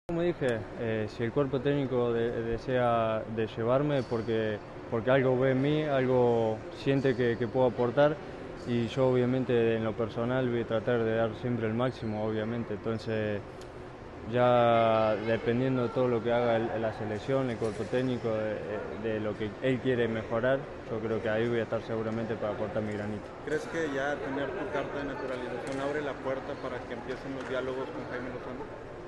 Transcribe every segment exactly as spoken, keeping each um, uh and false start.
Como dije, eh, si el cuerpo técnico de- desea de llevarme porque, porque algo ve en mí, algo siente que, que puedo aportar y yo obviamente en lo personal voy a tratar de dar siempre el máximo, obviamente. Entonces ya dependiendo de todo lo que haga el- la selección, el cuerpo técnico, de, de lo que él quiere mejorar, yo creo que ahí voy a estar seguramente para aportar mi granito. ¿Crees que ya tener tu carta de naturalización abre la puerta para que empiecen los diálogos con Jaime Lozano?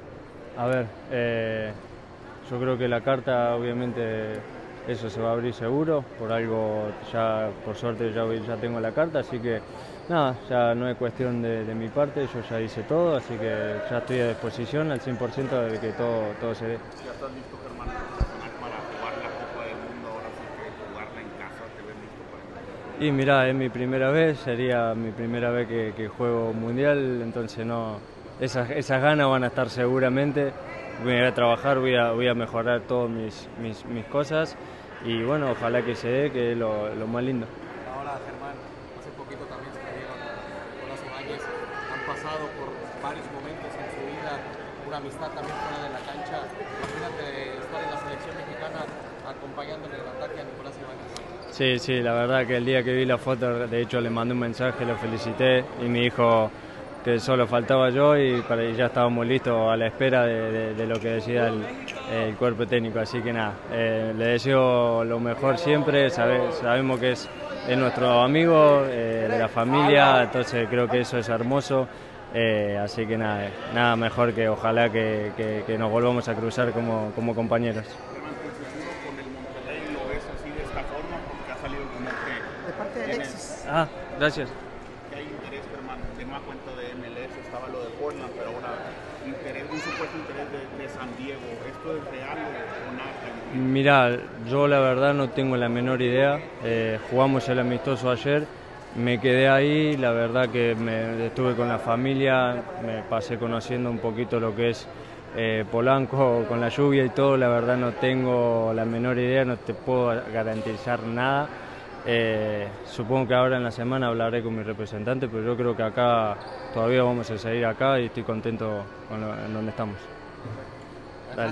A ver, eh, yo creo que la carta obviamente eso se va a abrir seguro, por algo ya por suerte ya, ya tengo la carta, así que nada, ya no es cuestión de, de mi parte, yo ya hice todo, así que ya estoy a disposición al cien por ciento de que todo, todo se dé. ¿Ya estás listo, Germán, personal para jugar la Copa del Mundo? Ahora sí que jugarla en casa, ¿te ves listo para el Mundial? Y mirá, es mi primera vez, sería mi primera vez que, que juego mundial, entonces no, esas, esas ganas van a estar seguramente. Voy a ir a trabajar, voy a, voy a mejorar todas mis, mis, mis cosas y bueno, ojalá que se dé, que es lo, lo más lindo. Ahora, Germán, hace poquito también se dieron a Nicolás Ibáñez, han pasado por varios momentos en su vida, una amistad también fuera de la cancha. Imagínate estar en la selección mexicana acompañando en el ataque a Nicolás Ibáñez. Sí, sí, la verdad que el día que vi la foto, de hecho le mandé un mensaje, lo felicité y me dijo que solo faltaba yo y, para, y ya estábamos listos a la espera de, de, de lo que decida el, el cuerpo técnico. Así que nada, eh, le deseo lo mejor siempre, sabe, sabemos que es, es nuestro amigo, eh, de la familia, entonces creo que eso es hermoso. Eh, así que nada, nada mejor que ojalá que, que, que nos volvamos a cruzar como, como compañeros. Germán, tu futuro con el Monterrey lo ves así de esta forma porque ha salido el rumor que De parte de tienes- Alexis. Ah, gracias. que hay interés, Germán, de nueva cuenta de M L S, estaba lo de Portland, pero ahora interés, un supuesto interés de, de San Diego. ¿Esto es real o nada? Mirá, yo la verdad no tengo la menor idea. Eh, jugamos el amistoso ayer, me quedé ahí, la verdad que me estuve con la familia, me pasé conociendo un poquito lo que es eh, Polanco con la lluvia y todo, la verdad no tengo la menor idea, no te puedo garantizar nada. Eh, supongo que ahora en la semana hablaré con mi representante, pero yo creo que acá todavía vamos a seguir acá y estoy contento con lo, en donde estamos.